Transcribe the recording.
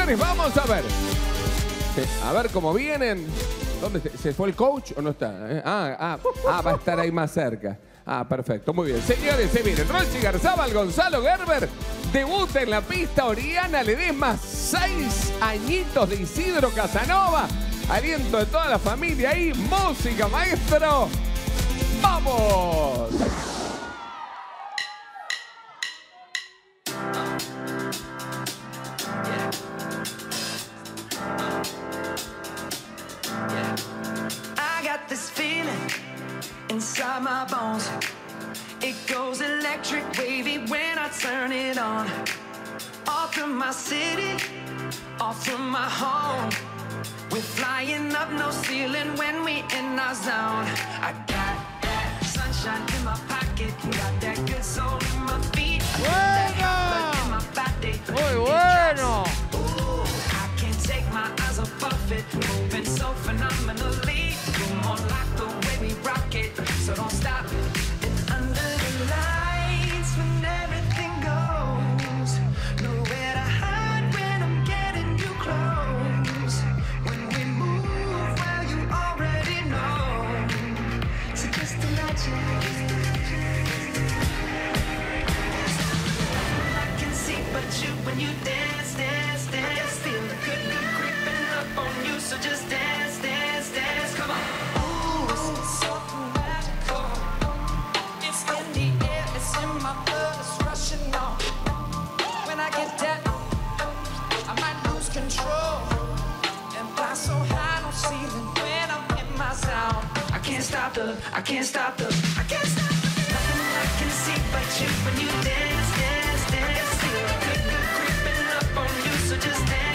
señores, vamos a ver. A ver cómo vienen. ¿Dónde se fue el coach o no está? Va a estar ahí más cerca. Perfecto, muy bien. Señores, se vienen Rolchi Garzábal, Gonzalo Gerber. Debuta en la pista Oriana Ledesma, 6 añitos de Isidro Casanova. Aliento de toda la familia ahí. Música, maestro. ¡Vamos! Inside my bones, it goes electric wavy when I turn it on. Off from my city, off from my home. We're flying up, no ceiling when we in our zone. I got that sunshine in my pocket, got that good soul in my feet. Muy bueno. Ooh, I can't take my eyes off it, moving so phenomenally. You're more like the way we rock it, so don't stop. And under the lights, when everything goes, nowhere to hide when I'm getting you close. When we move, well, you already know. So just imagine. I can see but you when you dance, dance, dance. Feel the good, good creeping up on you, so just dance, dance, dance. Come on. Ooh, it's so magical. It's in the air, it's in my blood, it's rushing on. When I get that, I might lose control and fly so high, no ceiling when I'm in my zone. I can't stop the, I can't stop the, I can't stop the. Nothing I can see but you when you dance, dance, dance. Feel the good, good creeping up on you, so just dance.